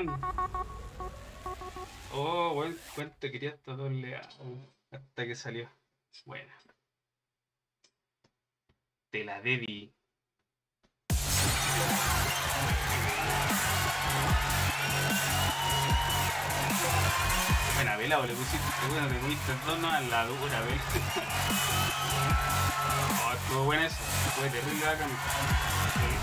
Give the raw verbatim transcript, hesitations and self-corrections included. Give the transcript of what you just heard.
weón. Oh, weón, cuánto quería esta doble A, weón, hasta que salió. Bueno, te la debí. Buena vela, o le pusiste, bueno, le pusiste dos no a la dura vela. Oh, estuvo buena esa, fue terrible bacán.